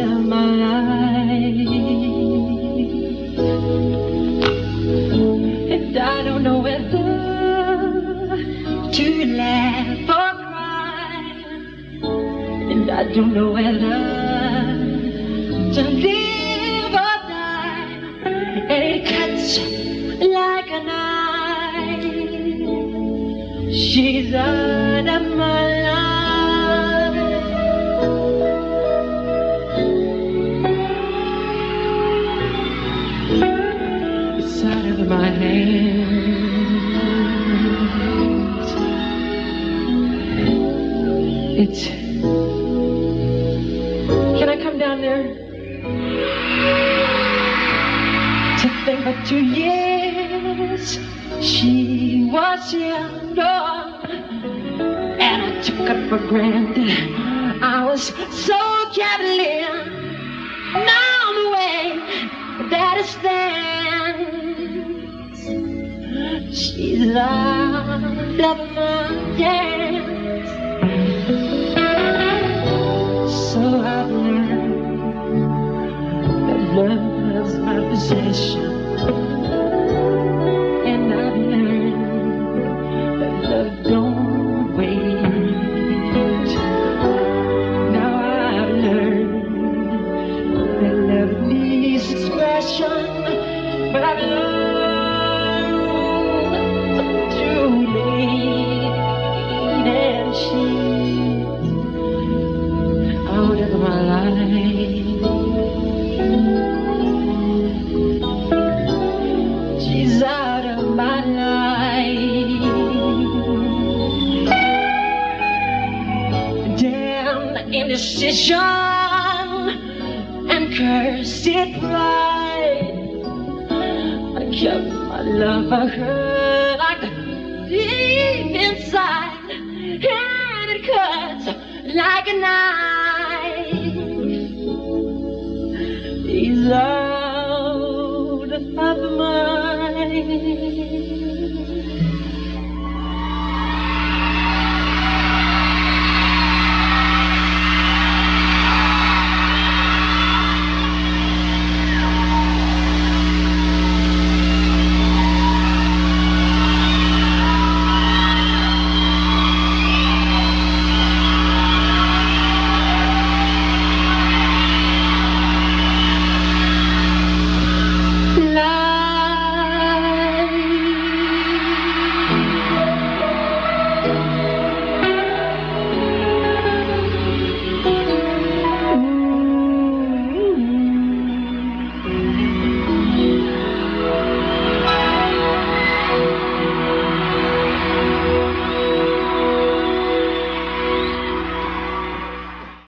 of my life, and I don't know whether to laugh or cry, and I don't know whether to live or die, and it cuts like a knife. She's out of my life. It's out of my hands. It's... Can I come down there? To think for 2 years she was young, and I took her for granted. I was so cavalier. Now the way that it stands, she's out of my hands. So I've learned that love's my possession, and I've learned that love don't wait. Now I've learned that love needs expression, but I've learned too late, and she's out of my life. She's out of my life. Damn indecision and cursed pride. I kept my love for her like deep inside, and it cuts like a knife. He's out of my mind.